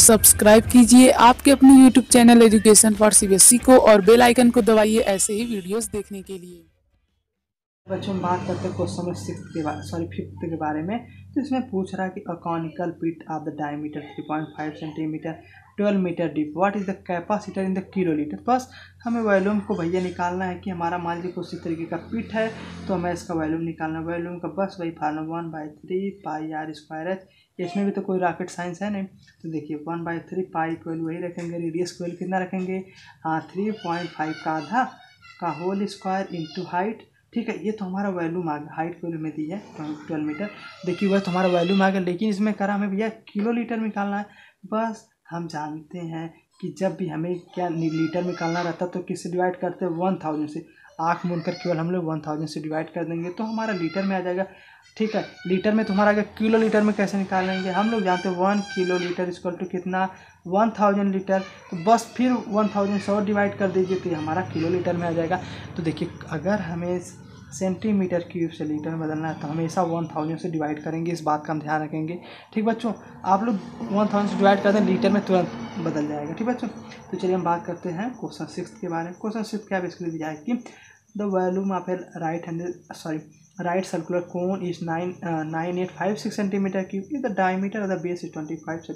Subscribe कीजिए आपके अपने YouTube channel education for CBSE को और बेल आइकन को दबाइए ऐसे ही वीडियोस देखने के लिए। बच्चों, हम बात करते हैं क्वेश्चन नंबर 5th के बारे में। तो इसमें पूछ रहा है कि a conical pit of the diameter 3.5 centimetre 12 metre deep, what is the capacitor in the kilolitre. बस हमें वॉल्यूम को भैया निकालना है कि हमारा मान लीजिए कुछ इस तरीके का पिट है तो हमें इसका वॉल्यूम निकालना है। वॉल्यूम का बस वही formula 1/3 pi R square H. इसमें भी तो कोई रॉकेट साइंस है नहीं। तो देखिए 1/3 पाई को वही रखेंगे, रेडियस को कितना रखेंगे 3.5 का आधा का होल स्क्वायर इंटू हाइट। ठीक है, ये तो हमारा वैल्यूम आ गया, हाइट वैल्यू में दी है 12 मीटर। देखिए वह तो हमारा वैल्यूम आ गया, लेकिन इसमें करा हमें भैया किलो लीटर निकालना है। बस हम जानते हैं कि जब भी हमें क्या लीटर निकालना रहता तो किससे डिवाइड करते हैं 1000 से। आँख मूंद कर केवल हम लोग 1000 से डिवाइड कर देंगे तो हमारा लीटर में आ जाएगा। ठीक है, लीटर में तुम्हारा अगर किलो लीटर में कैसे निकालेंगे, हम लोग जानते हैं 1 किलो लीटर इक्वल टू कितना 1000 लीटर। तो बस फिर 1000 से और डिवाइड कर दीजिए तो ये हमारा किलो लीटर में आ जाएगा। तो देखिए अगर हमें सेंटीमीटर क्यूब से लीटर में बदलना है तो हमेशा 1000 से डिवाइड करेंगे, इस बात का हम ध्यान रखेंगे। ठीक बच्चों, आप लोग 1000 से डिवाइड कर दें लीटर में तुरंत बदल जाएगा। ठीक बच्चों, तो चलिए हम बात करते हैं क्वेश्चन 6 के बारे में। क्वेश्चन 6 क्या बेसिकली दिया है कि the volume of a right circular cone is 9856 centimetre cube, is the diameter of the base is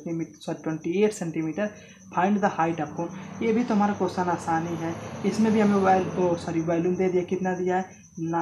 28 centimetre, find the height of cone. ये भी तो हमारा क्वेश्चन आसानी है। इसमें भी हमें वॉल्यूम दे दिया, कितना दिया है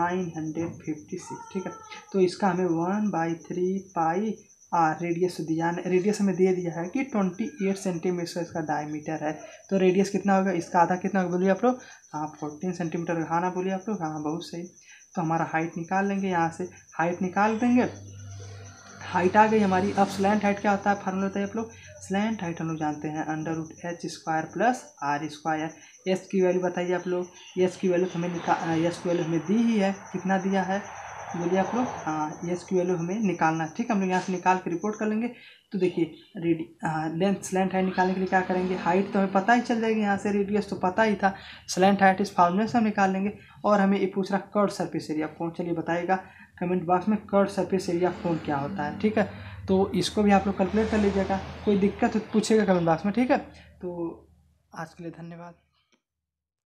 956। ठीक है, तो इसका हमें 1/3 पाई आर रेडियस दिया, रेडियस हमें दे दिया है कि 28 सेंटीमीटर इसका डायमीटर है। तो रेडियस कितना होगा, इसका आधा कितना होगा बोलिए आप लोग, 14 सेंटीमीटर। हाँ ना बोलिए आप लोग, हाँ बहुत सही। तो हमारा हाइट निकाल लेंगे, यहाँ से हाइट निकाल देंगे। हाइट आ गई हमारी। अब स्लैंट हाइट क्या होता है, फार्मूला होता है आप लोग। स्लैंट हाइट हम लोग जानते हैं √h² प्लस r²। एस की वैल्यू बताइए आप लोग। एस की वैल्यू हमें एस की वैल्यू हमें दी ही है, कितना दिया है बोलिए आप लोग। हाँ, एस की वैल्यू हमें निकालना है। ठीक है, हम लोग यहाँ से निकाल के रिपोर्ट कर लेंगे। तो देखिए स्लैंट हाइट निकालने के लिए क्या करेंगे, हाइट तो हमें पता ही चल जाएगी, यहाँ से रेडियस तो पता ही था। स्लैंट हाइट इस फार्मूले से हम निकाल लेंगे। और हमें ये पूछ रहा कर्व सरफेस एरिया कौन, चलिए बताइएगा कमेंट बॉक्स में कर्व सरफेस एरिया कौन क्या होता है। ठीक है, तो इसको भी आप लोग कैलकुलेट कर लीजिएगा, कोई दिक्कत पूछेगा कमेंट बॉक्स में। ठीक है, तो आज के लिए धन्यवाद।